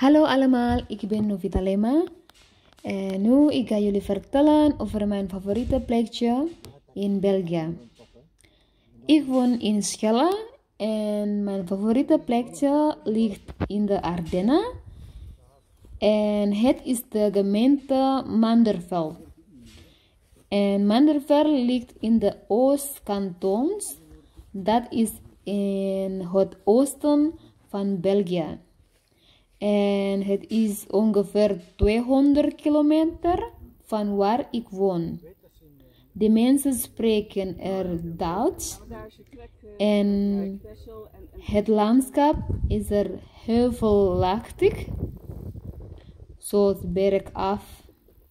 Hallo allemaal, ik ben Novita Lema en nu ik ga jullie vertellen over mijn favoriete plekje in België. Ik woon in Schelle en mijn favoriete plekje ligt in de Ardennen en het is de gemeente Manderveld. En Manderveld ligt in de Oostkantons, dat is in het oosten van België. En het is ongeveer 200 kilometer van waar ik woon. De mensen spreken er Duits en het landschap is er heuvelachtig, zoals bergaf.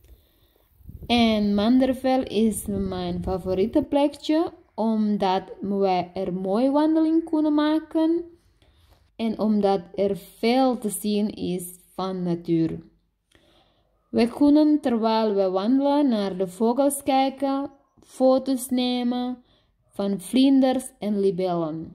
En Manderveld is mijn favoriete plekje, omdat wij er mooi wandeling kunnen maken. En omdat er veel te zien is van natuur. We kunnen terwijl we wandelen naar de vogels kijken, foto's nemen van vlinders en libellen.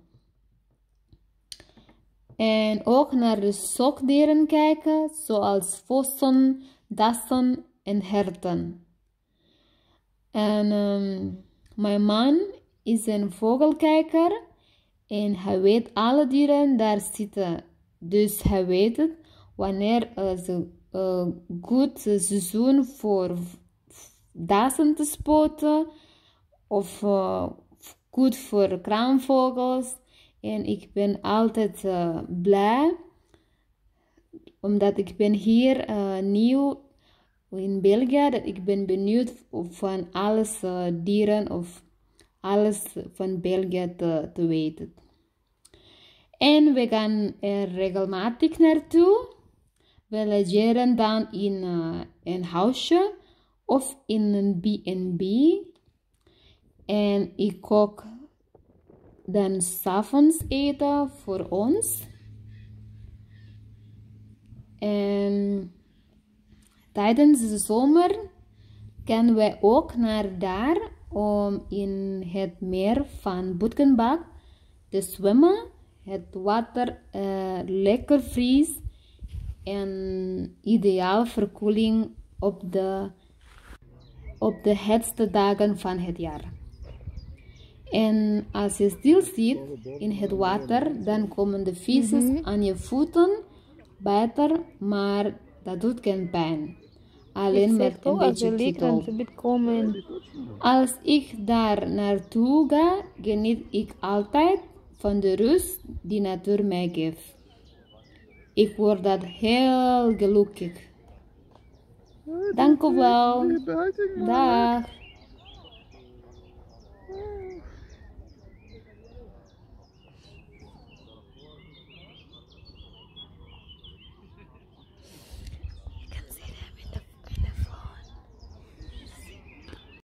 En ook naar de zoogdieren kijken, zoals vossen, dassen en herten. En mijn man is een vogelkijker. En hij weet alle dieren daar zitten. Dus hij weet het wanneer het een goed seizoen voor dassen te spoten. Of goed voor kraanvogels. En ik ben altijd blij. Omdat ik ben hier nieuw in België. Dat ik ben benieuwd van alles dieren of alles van België te weten. En we gaan er regelmatig naartoe. We logeren dan in een huisje of in een B&B. En ik kook dan 's avonds eten voor ons. En tijdens de zomer gaan we ook naar daar om in het meer van Butgenbach te zwemmen. Het water lekker fris en ideaal verkoeling op de hetste dagen van het jaar. En als je stil zit in het water, dan komen de visjes aan je voeten, bijten, maar dat doet geen pijn. Alleen met een beetje geduld. Als ik daar naartoe ga, geniet ik altijd van de rust die natuur mij geeft. Ik word dat heel gelukkig. Dank u wel. Dag.